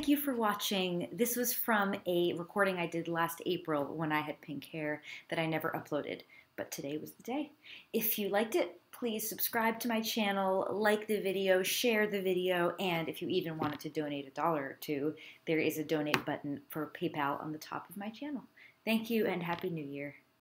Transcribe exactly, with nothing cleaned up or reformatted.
thank you for watching. This was from a recording I did last April when I had pink hair that I never uploaded, but today was the day. If you liked it, please subscribe to my channel, like the video, share the video, and if you even wanted to donate a dollar or two, there is a donate button for PayPal on the top of my channel. Thank you and Happy New Year.